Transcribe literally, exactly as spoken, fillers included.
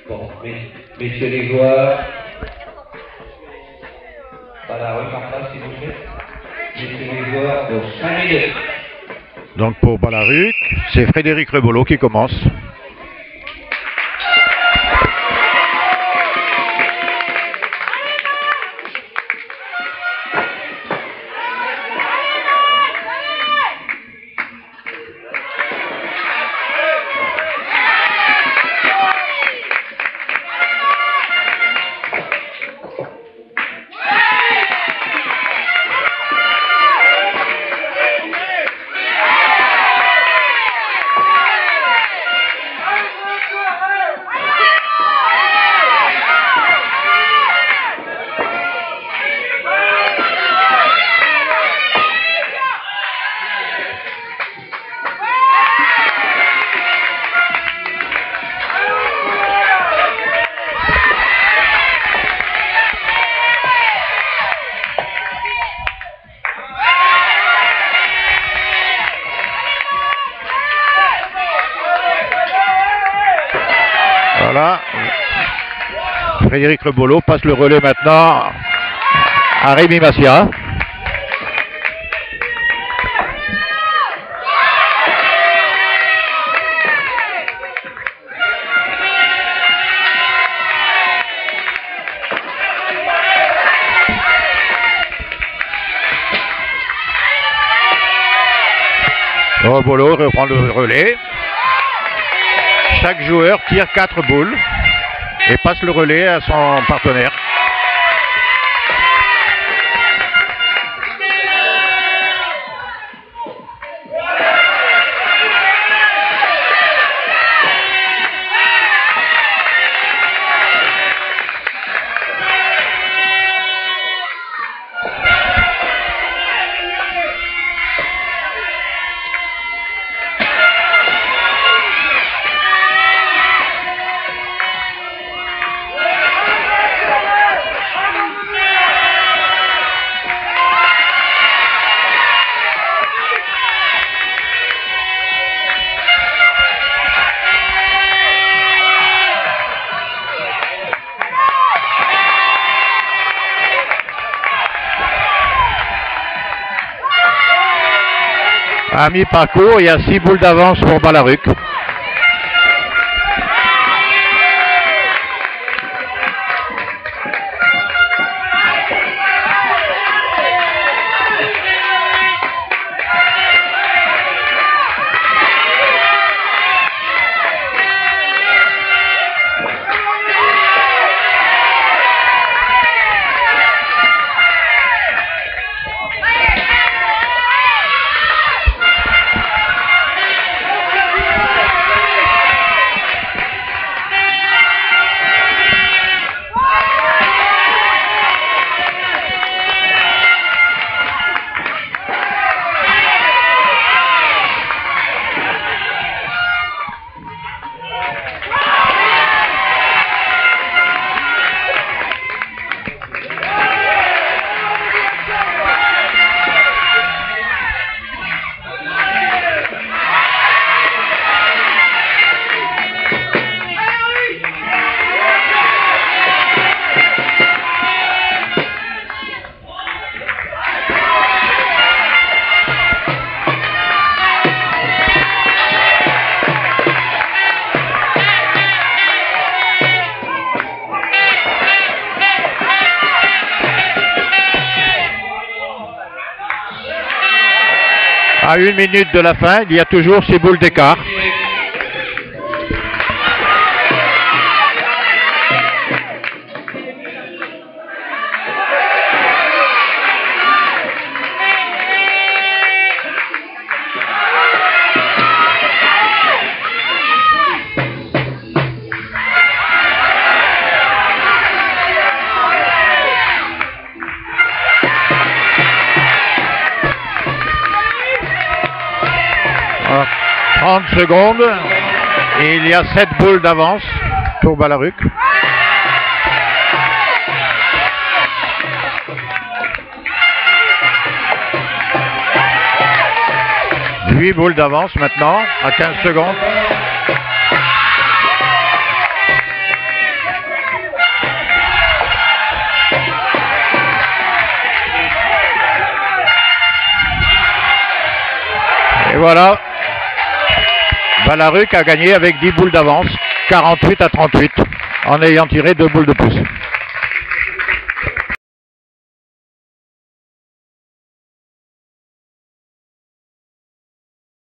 Bon, mais, messieurs les joueurs, voilà, oui, par là, s'il vous plaît. Messieurs les joueurs, pour cinq minutes. Donc pour Balaruc, c'est Frédéric Rebolo qui commence. Voilà, Frédéric Rebolo passe le relais maintenant à Rémi Massia. Rebolo reprend le relais. Chaque joueur tire quatre boules et passe le relais à son partenaire. À mi-parcours, il y a six boules d'avance pour Balaruc. À une minute de la fin, il y a toujours ces boules d'écart. trente secondes et il y a sept boules d'avance pour Balaruc. huit boules d'avance maintenant à quinze secondes. voilà, Valaruc a gagné avec dix boules d'avance, quarante-huit à trente-huit, en ayant tiré deux boules de plus.